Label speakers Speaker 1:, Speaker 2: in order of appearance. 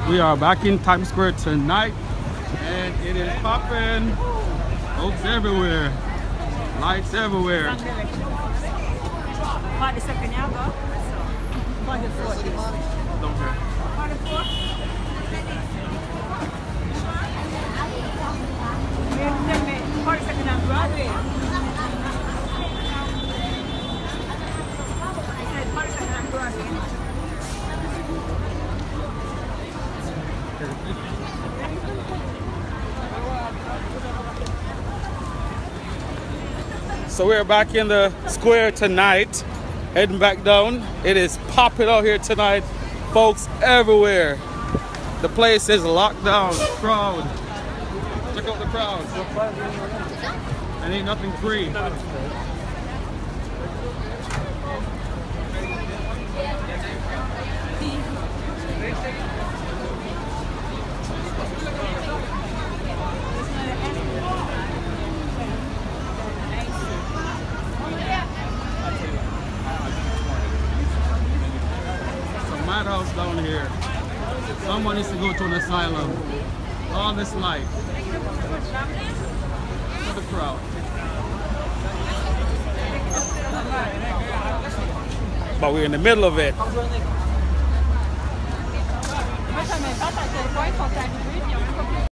Speaker 1: We are back in Times Square tonight, and it is popping. Folks everywhere, lights everywhere. Don't care. So we're back in the square tonight, heading back down. It is popping out here tonight, folks everywhere. The place is locked down, crowd. Check out the crowd. And ain't nothing free. Madhouse down here. Someone needs to go to an asylum. All this life. Look at the crowd. But we're in the middle of it.